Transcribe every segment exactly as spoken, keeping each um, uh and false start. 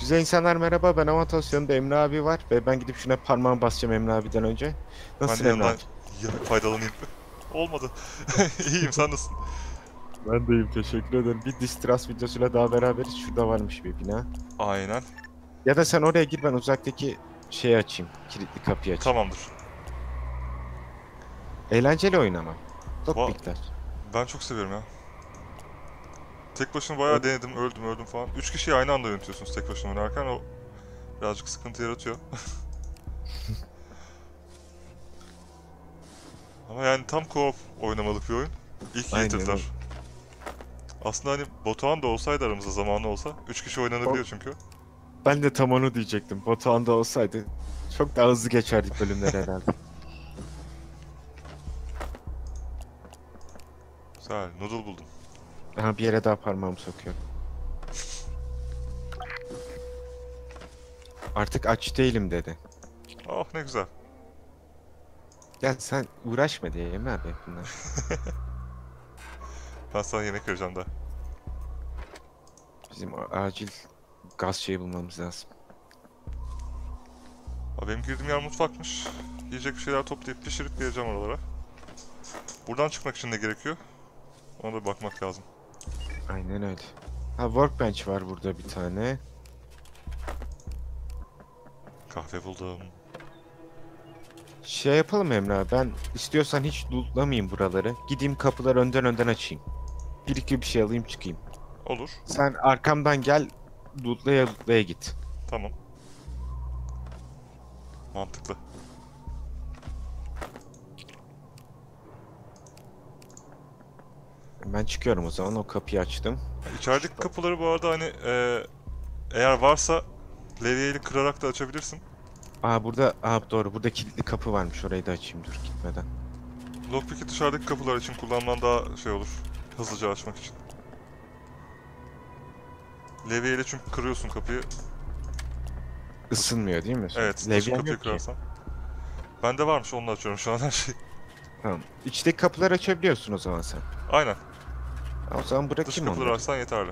Güzel insanlar merhaba, ben Avatos, yanımda Emre abi var ve ben gidip şuna parmağımı basacağım Emre abiden önce. Ben Nasılsın de Emre yanından abi? ya- faydalanayım. Olmadı. İyiyim, sen nasılsın? Ben de iyiyim, teşekkür ederim. Bir Distras videosuyla daha beraberiz. Şurada varmış bir bina. Aynen. Ya da sen oraya gir, ben uzaktaki şeyi açayım. Kilitli kapıyı açayım. Tamamdır. Eğlenceli oyun ama. Çok Va miktar. ben çok seviyorum ya. Tek başına bayağı O- denedim, öldüm öldüm falan. Üç kişiyi aynı anda yönetiyorsunuz tek başına oynarken, o birazcık sıkıntı yaratıyor. Ama yani tam co-op oynamalık bir oyun. İyi ki Aynen getirdiler. öyle. Aslında hani Batuhan da olsaydı aramızda, zamanı olsa. Üç kişi O- oynanabiliyor çünkü. Ben de tam onu diyecektim. Batuhan'da olsaydı çok daha hızlı geçerdik bölümler herhalde. Güzel, noodle buldum. Aha, bir yere daha parmağımı sokuyorum. Artık aç değilim dedi. Oh ne güzel. Gel sen uğraşma diye Emre abi bunlar. Ben sana yemek vereceğim daha. Bizim a- acil gaz şeyi bulmamız lazım. Abi benim girdiğim yer mutfakmış. Yiyecek bir şeyler toplayıp pişirip geleceğim oralara. Buradan çıkmak için ne gerekiyor? Ona da bakmak lazım. Aynen öyle. Ha, workbench var burada bir tane. Kahve buldum. Şey yapalım Emre abi, ben istiyorsan hiç lootlamayayım buraları. Gideyim kapıları önden önden açayım. Bir iki bir şey alayım çıkayım. Olur. Sen arkamdan gel, lootlaya lootlaya git. Tamam. Mantıklı. Ben çıkıyorum o zaman, o kapıyı açtım. İçerideki kapıları bu arada hani e, eğer varsa levyeyle kırarak da açabilirsin. Aa burada, aa doğru, burada kilitli kapı varmış, orayı da açayım dur gitmeden. Lockpick'i dışarıdaki kapılar için kullanman daha şey olur. Hızlıca açmak için. Levyeyle çünkü kırıyorsun kapıyı. Taşı... Isınmıyor değil mi sonra? Evet, taşı Levyen kapıyı yok ki. kırarsan. Bende varmış, onunla açıyorum şu an her şeyi. Tamam. İçteki kapıları açabiliyorsun o zaman sen. Aynen. Ha, o zaman Dış bırakayım kapıları onları. açsan yeterli.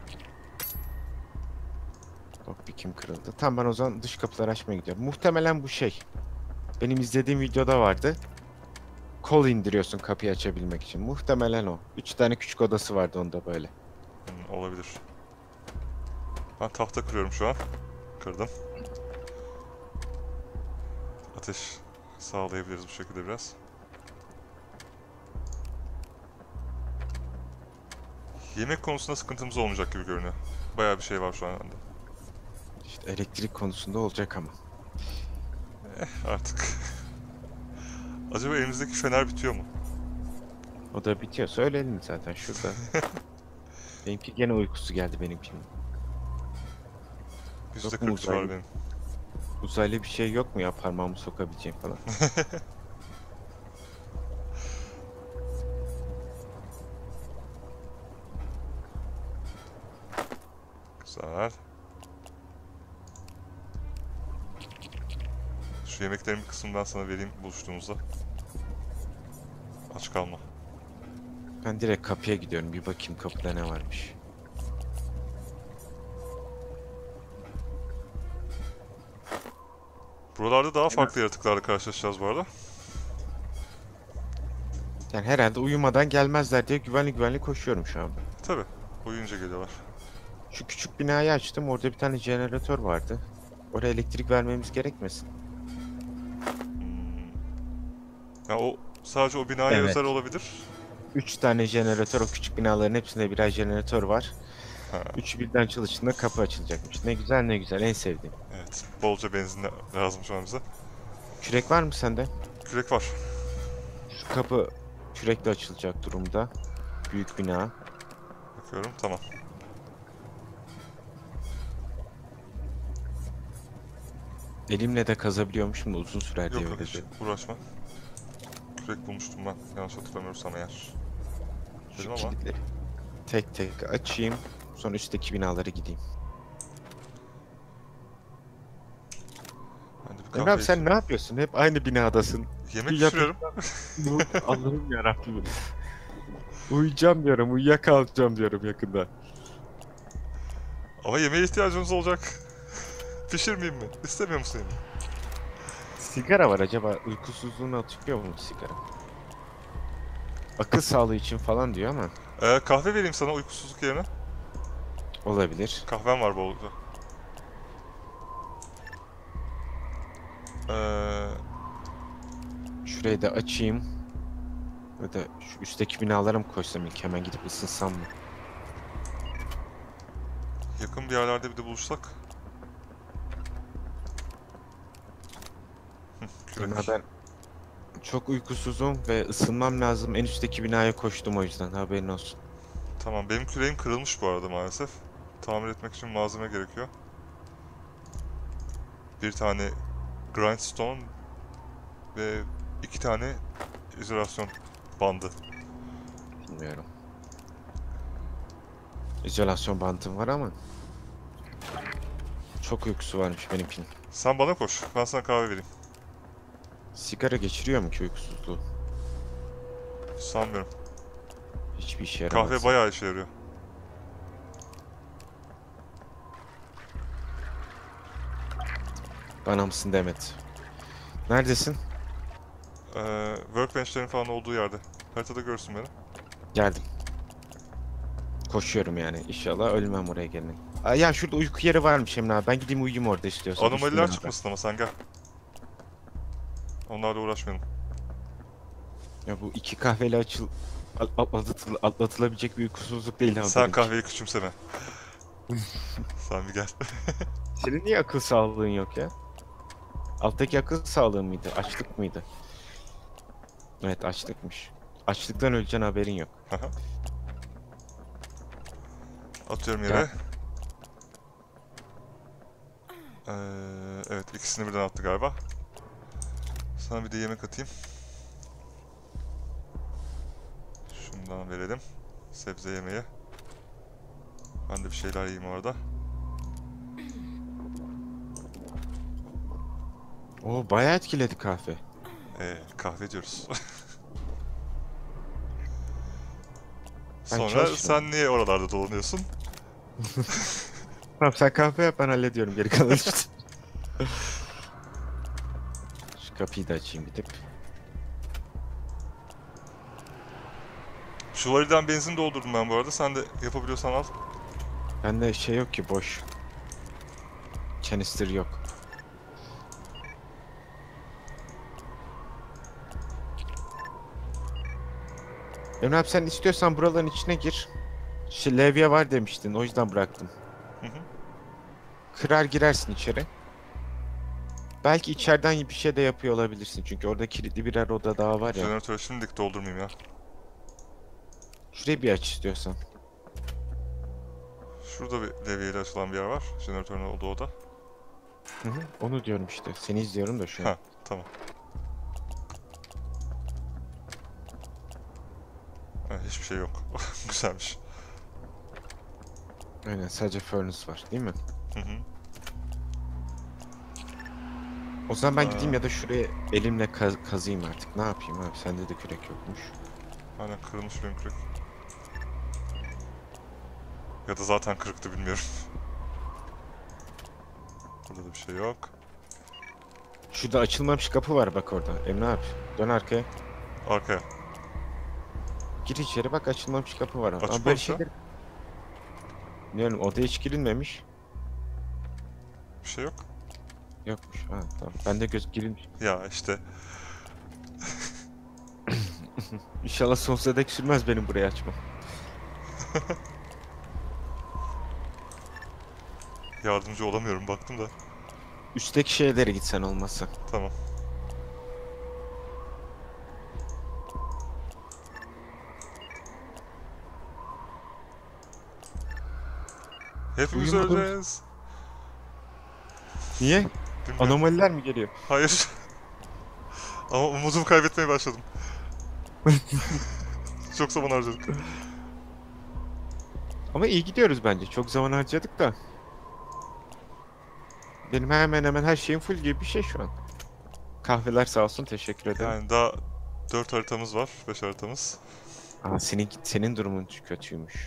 Bak bir kim kırıldı. Tamam, ben o zaman dış kapıları açmaya gidiyorum. Muhtemelen bu şey. Benim izlediğim videoda vardı. Kol indiriyorsun kapıyı açabilmek için. Muhtemelen o. Üç tane küçük odası vardı onda böyle. Hmm, olabilir. Ben tahta kırıyorum şu an. Kırdım. Ateş sağlayabiliriz bu şekilde biraz. Yemek konusunda sıkıntımız olmayacak gibi görünüyor. Bayağı bir şey var şu an bende. İşte elektrik konusunda olacak ama. Artık. Acaba elimizdeki fener bitiyor mu? O da bitiyor. Söyleyelim zaten şurada. Benimki gene uykusu geldi benimkinin. yüzde Yok mu kırk var uzaylı? benim. Uzaylı bir şey yok mu ya, parmağımı sokabileceğim falan. Güzel. Şu yemeklerin bir kısmını ben sana vereyim buluştuğumuzda. Aç kalma. Ben direkt kapıya gidiyorum. Bir bakayım kapıda ne varmış. Buralarda daha Hemen. farklı yaratıklarla karşılaşacağız bu arada. Yani herhalde uyumadan gelmezler diye güvenli güvenli koşuyorum şu an. Tabi. Uyuyunca geliyorlar. Şu küçük binayı açtım. Orada bir tane jeneratör vardı. Oraya elektrik vermemiz gerekmesin. Hmm. Ya o sadece o binaya Evet. özel olabilir. Üç tane jeneratör, o küçük binaların hepsinde birer jeneratör var. Ha, Üçü birden çalıştığında kapı açılacakmış. Ne güzel ne güzel, en sevdiğim. evet. Bolca benzin lazım şu an bize. Kürek var mı sende? Kürek var. Şu kapı kürekle açılacak durumda. Büyük bina. Bakıyorum. Tamam. Elimle de kazabiliyormuşum da uzun sürer Yok diye yok, öyle hiç dedim. uğraşma. Kürek bulmuştum ben. Yanlış hatırlamıyorsam eğer. Dedim Şu ama. kilitleri tek tek açayım. Sonra üstteki binalara gideyim. Ben de bir Emre abi, kahve sen içeyim. ne yapıyorsun? Hep aynı binadasın. Yemek Şu pişiriyorum. yataktan bu Allah'ım yarabbim. Uyuyacağım diyorum, uyuyakalacağım diyorum yakında. Ama yemeğe ihtiyacımız olacak. Pişirmeyeyim mi? İstemiyor musun yine? Sigara var, acaba uykusuzluğunu atıyor mu sigara? Akıl sağlığı için falan diyor ama Ee, kahve vereyim sana uykusuzluk yerine. olabilir. Kahvem var bolca. Ee, Şurayı da açayım. Ya da şu üstteki binalara mı koşsam, ilk hemen gidip ısınsam mı? yakın bir yerlerde bir de buluşsak. Hı, Emrah, kürek. ben çok uykusuzum ve ısınmam lazım. En üstteki binaya koştum, o yüzden haberin olsun. Tamam, benim küreğim kırılmış bu arada maalesef. Tamir etmek için malzeme gerekiyor. Bir tane grindstone ve iki tane izolasyon bandı. Bilmiyorum. İzolasyon bantım var ama çok uykusu varmış benimkinin. Sen bana koş, ben sana kahve vereyim. Sigara geçiriyor mu ki uykusuzluğu? Sanmıyorum. Hiçbir işe Kahve yaramaz. bayağı işe yarıyor. Bana mısın Demet? Neredesin? Ee, workbenchlerin falan olduğu yerde. Haritada görsün beni. Geldim. Koşuyorum yani. İnşallah ölmem oraya gelmek. Aa, ya şurada uyku yeri varmış Emre abi. Ben gideyim uyuyayım orada istiyorsan. Üst Anomaliler binada. çıkmasın ama sen gel. Onlarla uğraşmayalım. Ya bu iki kahveyle açıl at- atlatıl- atlatılabilecek bir uykusuzluk değil ama Sen benimki. kahveyi küçümseme. Sen bir gel. Senin niye akıl sağlığın yok ya? Alttaki akıl sağlığın mıydı? Açlık mıydı? Evet, açlıkmış. Açlıktan öleceksin, haberin yok. Aha. Atıyorum Gel. yere. Ee, evet, ikisini birden attı galiba. Sana bir de yemek atayım. Şundan verelim. Sebze yemeği. Ben de bir şeyler yiyeyim orada. Oo, bayağı etkiledi kahve. Ee, kahve diyoruz. Ben Sonra çalışırım. sen niye oralarda dolanıyorsun? Tamam, sen kahve yap, ben hallediyorum geri kalan işte. Şu kapıyı da açayım gidip. Şuvariden benzin doldurdum ben bu arada. Sen de yapabiliyorsan al. Bende şey yok ki, boş. Canister yok. Emre abi, sen istiyorsan buraların içine gir. Şey, levye var demiştin, o yüzden bıraktım. Hı hı. Kırar girersin içeri. Belki içeriden bir şey de yapıyor olabilirsin. Çünkü orada kilitli birer oda daha var ya. Jeneratörü şimdilik doldurmayayım ya. Şurayı bir aç istiyorsan. Şurada bir levyeyle açılan bir yer var. Jeneratörün olduğu oda. Hı hı, onu diyorum işte. Seni izliyorum da şu an. Ha, tamam. Ha, hiçbir şey yok. Güzelmiş. Aynen, sadece furnace var değil mi? Hı hı. O zaman ben gideyim Aa. ya da şuraya elimle kaz- kazıyım artık. Ne yapayım abi? Sende de kürek yokmuş. Aynen, kırılmış benim kürek. Ya da zaten kırıktı, bilmiyorum. Burada da bir şey yok. Şurada açılmamış kapı var bak orada. Emre abi, dön arkaya. Arkaya. Gir içeri bak, açılmamış kapı var. Açık Ama böyle olsa şeyler... Bilmiyorum, odaya hiç girilmemiş. bir şey yok. Yokmuş. Ha, tamam. Ben de göz girilmiş. Ya işte İnşallah sonsuza dek sürmez benim burayı açmam. yardımcı olamıyorum, baktım da. Üstteki şeylere gitsen olmazsa. Tamam. Hepimiz Uyumadım. öleceğiz. Niye? Bilmiyorum. Anomaliler mi geliyor? Hayır. Ama umudumu kaybetmeye başladım. Çok zaman harcadık. Ama iyi gidiyoruz bence. Çok zaman harcadık da. Benim hemen hemen her şeyim full gibi bir şey şu an. Kahveler sağ olsun, teşekkür ederim. Yani daha dört haritamız var, beş haritamız. Aa, senin senin durumun kötüymüş.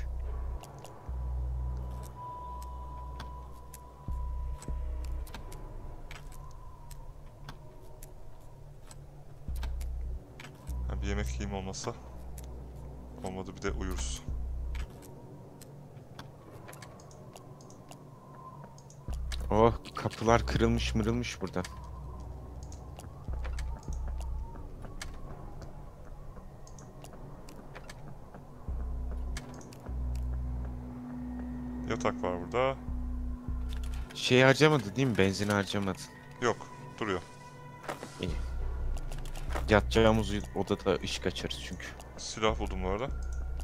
yemek yiyeyim olmazsa. Olmadı bir de uyuruz. Oh, kapılar kırılmış mırılmış burada. Yatak var burada. Şey harcamadı değil mi? Benzin harcamadı. Yok, duruyor. İyi. Yatacağımız odada ışık açarız çünkü. Silah buldum bu arada.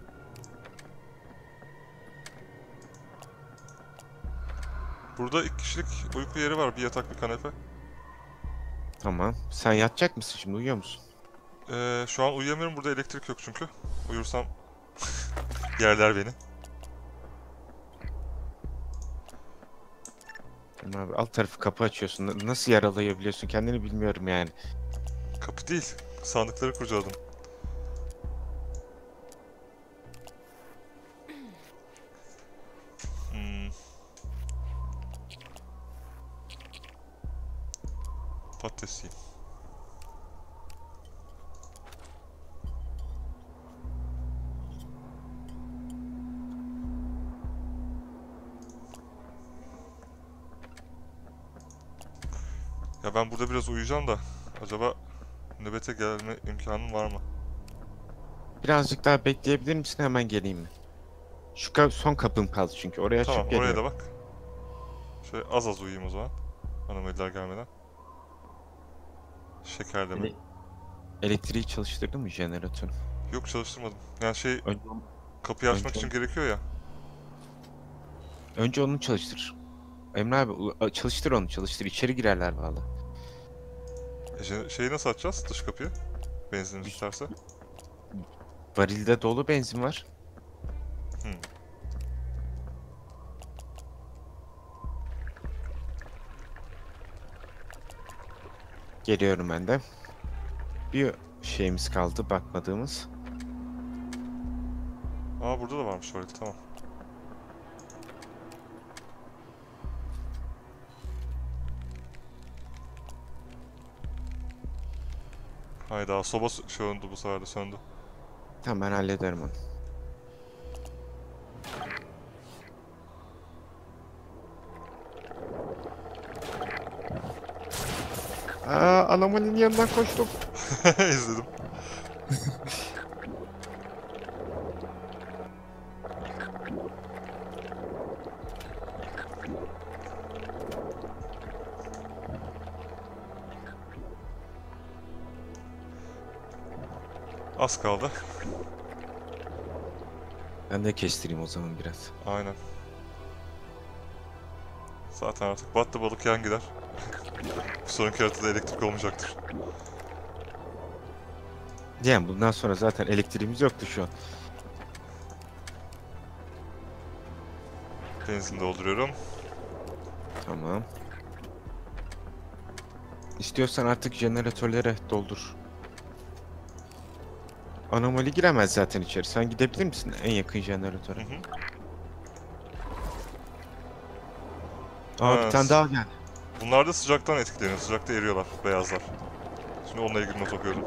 Burada iki kişilik uyku yeri var. Bir yatak, bir kanepe. Tamam. Sen yatacak mısın şimdi? Uyuyor musun? Ee, şu an uyuyamıyorum. Burada elektrik yok çünkü. Uyursam yerler beni. Tamam abi, alt tarafı kapı açıyorsun. Na- Nasıl yaralayabiliyorsun kendini bilmiyorum yani. Kapı değil. Sandıkları kurcaladım. Hmm. Patates yiyeyim. Ya ben burada biraz uyuyacağım da acaba nöbete gelme imkanım var mı? Birazcık daha bekleyebilir misin? Hemen geleyim mi? Şu ka- son kapım kaldı çünkü. Oraya açıp Tamam, oraya geliyorum. da bak. Şöyle az az uyuyayım o zaman. Hanımefendiler gelmeden. Şekerleme. Ele- Elektriği çalıştırdın mı jeneratörü? Yok, çalıştırmadım. Yani şey, Önce, kapıyı açmak önce, için gerekiyor ya. önce onu çalıştır. Emre abi u- çalıştır onu çalıştır. İçeri girerler valla. E, je- şeyi nasıl açacağız, dış kapıyı? Benzinimiz tutarsa. Varilde dolu benzin var. Hmm. Geliyorum ben de. Bir şeyimiz kaldı bakmadığımız. Aa, burada da varmış tuvalet, tamam. Hayda, soba s- söndü bu sefer de söndü. Tamam, ben hallederim onu. Aa, anomalinin yanından koştum. İzledim. Az kaldı. Ben de kestireyim o zaman biraz. Aynen. Zaten artık battı balık yan gider. Bir sonraki haritada elektrik olmayacaktır. Yani bundan sonra zaten elektriğimiz yoktu şu an. Benzin dolduruyorum. Tamam. İstiyorsan artık jeneratörlere doldur. Anomali giremez zaten içeri. Sen gidebilir misin en yakın Hı jeneratöre? hı. Aa, Ha, bir tane daha geldi. bunlar da sıcaktan etkileniyor. Sıcakta eriyorlar, beyazlar. Şimdi onunla ilgili not okuyorum.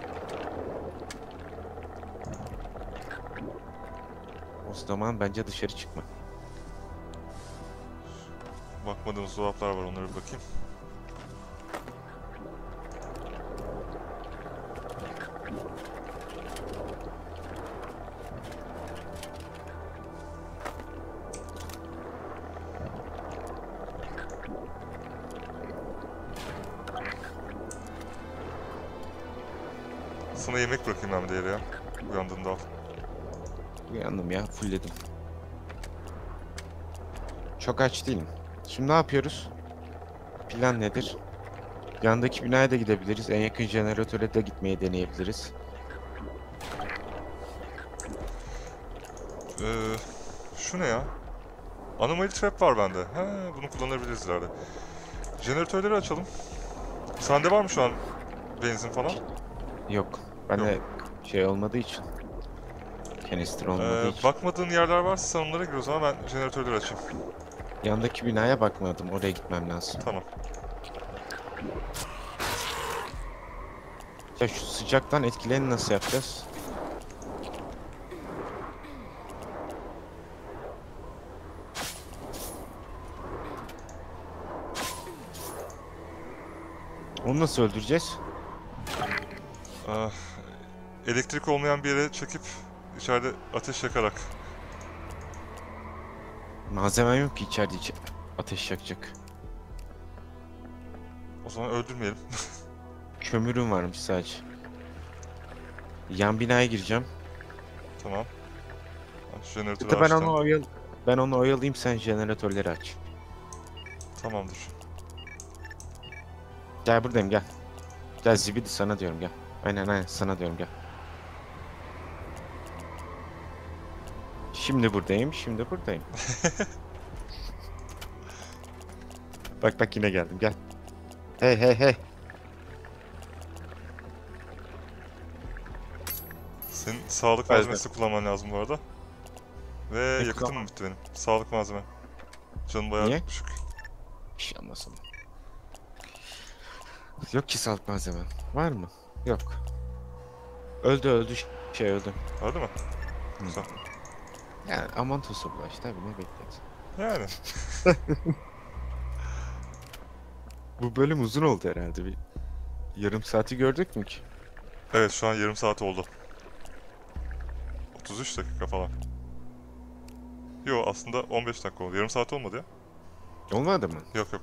O zaman bence dışarı çıkma. Bakmadığımız dolaplar var, onlara bir bakayım. Sana yemek bırakayım ben bir de yere ya. Uyandığında al. Uyandım ya, fullledim. Çok aç değilim. Şimdi ne yapıyoruz? Plan nedir? Yandaki binaya da gidebiliriz. En yakın jeneratöre de gitmeyi deneyebiliriz. Ee, şu ne ya? Anomaly trap var bende. He, bunu kullanabiliriz ileride. Jeneratörleri açalım. Sende var mı şu an benzin falan? Yok. Ben Yok. de şey olmadığı için. Canister olmadığı Ee, için. bakmadığın yerler varsa sen onlara gir o zaman, ben jeneratörleri açayım. Yandaki binaya bakmadım. Oraya gitmem lazım. Tamam. Ya şu sıcaktan etkileni nasıl yapacağız? Onu nasıl öldüreceğiz? Ah, elektrik olmayan bir yere çekip içeride ateş yakarak. Malzemem yok ki içeride içi- ateş yakacak. O zaman öldürmeyelim. Kömürüm varmış sadece. Yan binaya gireceğim. Tamam. Ben şu jeneratörü Hatta ben açtım. onu oyal ben onu oyalayayım, sen jeneratörleri aç. Tamamdır. Gel buradayım, gel. Gel zibidi, sana diyorum, gel. Aynen aynen sana diyorum, gel. Şimdi buradayım, şimdi buradayım. Bak bak yine geldim, gel. Hey hey hey. Senin sağlık Evet. malzemesi kullanman lazım bu arada. Ve Ne yakıtım kullanmam? mı bitti benim? Sağlık malzeme. Canım bayağı Niye? düşük. Bir şey anlasın. Yok ki sağlık malzemen. Var mı? Yok. Öldü öldü şey öldü. Öyle mi? Hı. Güzel. Yani aman tosu bulaş tabii, ne bekledin. Yani. Bu bölüm uzun oldu herhalde, bir yarım saati gördük mü ki? Evet, şu an yarım saat oldu. otuz üç dakika falan. Yo, aslında on beş dakika oldu. Yarım saat olmadı ya. Olmadı mı? Yok yok.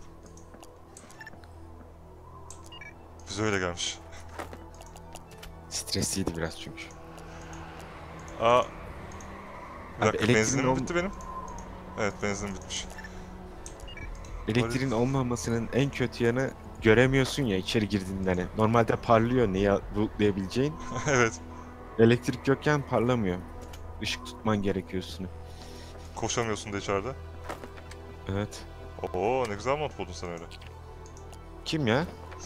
Bize öyle gelmiş. Stresliydi biraz çünkü. Aa, bir Abi dakika, elektriğin, benzinim ol bitti benim. Evet, benzinim bitmiş. elektriğin olmamasının en kötü yanı, göremiyorsun ya içeri girdiğinde hani. Normalde parlıyor neyi lootlayabileceğin. Evet. Elektrik yokken parlamıyor. Işık tutman gerekiyor üstüne. Koşamıyorsun da içeride. Evet. Oo, ne güzel mod buldun sen öyle. Kim ya?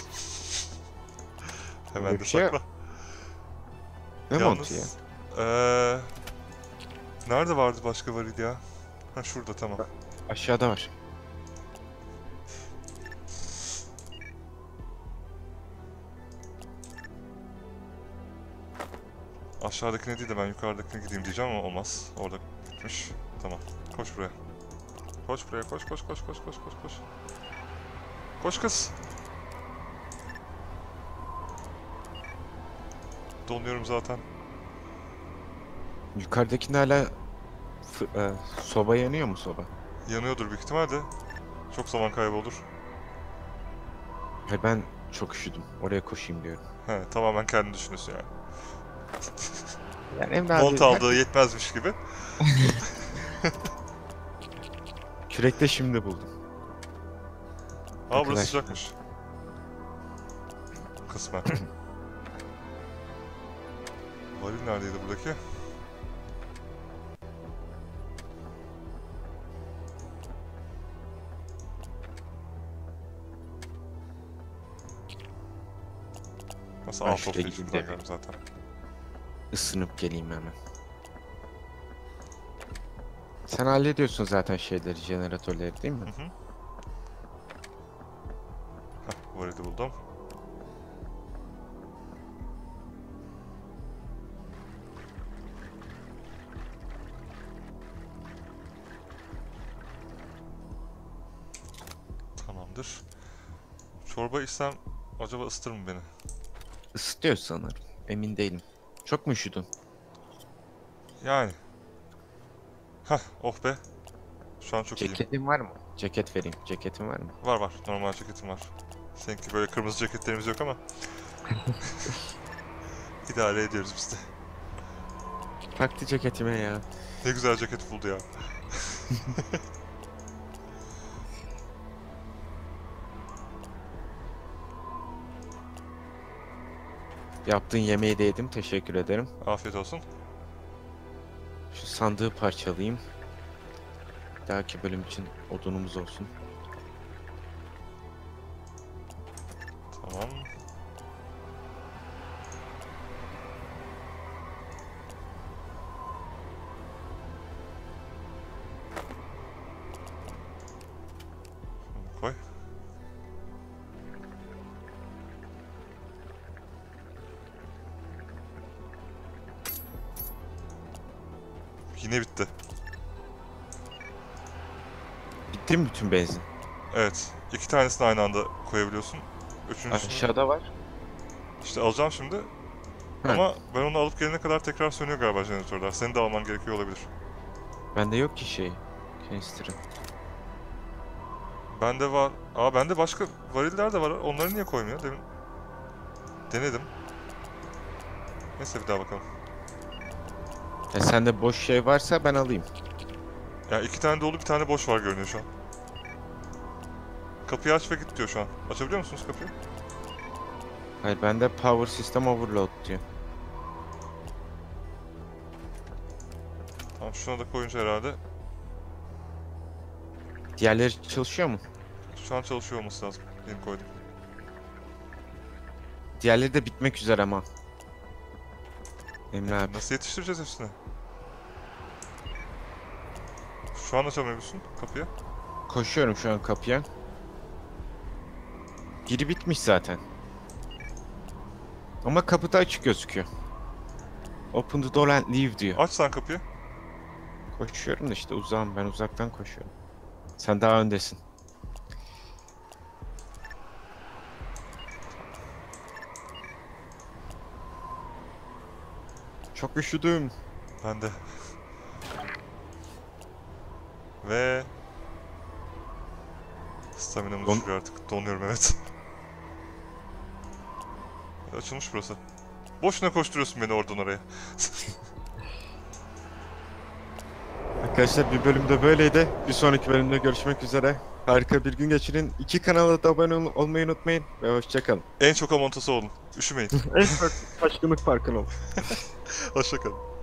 Hemen Öyle de bir şey yok. sakla. Ne montu ya? Yalnız, eee, nerede vardı başka varil ya? Ha, şurada, tamam. Aşağıda var. Aşağıdakine değil de ben yukarıdakine gideyim diyeceğim ama olmaz. Orada gitmiş. Tamam. Koş buraya. Koş buraya. Koş koş koş koş koş koş koş. Koş kız. Donuyorum zaten. Yukarıdakinde hala fı- e, soba yanıyor mu, soba? Yanıyordur büyük ihtimalle. Çok zaman kaybı olur. Hayır, ben çok üşüdüm. Oraya koşayım diyorum. He, tamamen kendini düşünüyorsun yani. Yani Emre Mont abi, her aldığı yetmezmiş gibi. kürekte şimdi buldum. Aa, burası Arkadaş. sıcakmış. Kısmen. Varil neredeydi buradaki? Nasıl Ben out of şuraya değil, gideyim şuradan de geldim zaten. ısınıp geleyim hemen. Sen hallediyorsun zaten şeyleri, jeneratörleri değil mi? Hı hı. Heh, varili buldum. Tamamdır. Çorba içsem acaba ısıtır mı beni? Isıtıyor sanırım. Emin değilim. Çok mu üşüdün? Yani. Heh, oh be. Şu an çok iyiyim. Ceketin var mı? Ceket vereyim. Ceketin var mı? Var var. Normal ceketim var. Seninki böyle kırmızı ceketlerimiz yok ama. İdare ediyoruz biz de. Taktı ceketime ya. Ne güzel ceket buldu ya. Yaptığın yemeği de yedim. Teşekkür ederim. Afiyet olsun. Şu sandığı parçalayayım. Bir dahaki bölüm için odunumuz olsun. Tamam. Şunu koy. Niye bitti? Bitti mi bütün benzin? Evet. İki tanesini aynı anda koyabiliyorsun. Üçüncüsünü Aşağıda var. işte alacağım şimdi. Hı. Ama ben onu alıp gelene kadar tekrar sönüyor galiba jeneratörler. Senin de alman gerekiyor olabilir. Bende yok ki şey. Canister'ı. Bende var. Aa bende başka variller de var. Onları niye koymuyor? Demin denedim. Neyse bir daha bakalım. Ya sende boş şey varsa ben alayım. Ya iki tane dolu bir tane boş var görünüyor şu an. Kapıyı aç ve git diyor şu an. Açabiliyor musunuz kapıyı? Hayır bende power system overload diyor. Tamam şuna da koyunca herhalde. Diğerleri çalışıyor mu? Şu an çalışıyor olması lazım. Benim koydum. Diğerleri de bitmek üzere ama. Emre abi. Nasıl yetiştireceğiz hepsini? Şu an açamıyor musun kapıyı? Koşuyorum şu an kapıya. Biri bitmiş zaten. Ama kapıda açık gözüküyor. Open the door and leave diyor. Aç sen kapıyı. Koşuyorum da işte uzağım, ben uzaktan koşuyorum. Sen daha öndesin. Çok üşüdüm. Ben de. Ve... Staminamız Don- düşüyor artık. Donuyorum evet. Açılmış burası. Boşuna koşturuyorsun beni oradan oraya. Arkadaşlar bir bölümde böyleydi. Bir sonraki bölümde görüşmek üzere. Harika bir gün geçirin. İki kanala da abone ol- olmayı unutmayın ve hoşçakalın. En çok amontası olun. Üşümeyin. En çok taşkınlık farkın ol. Hoşçakalın.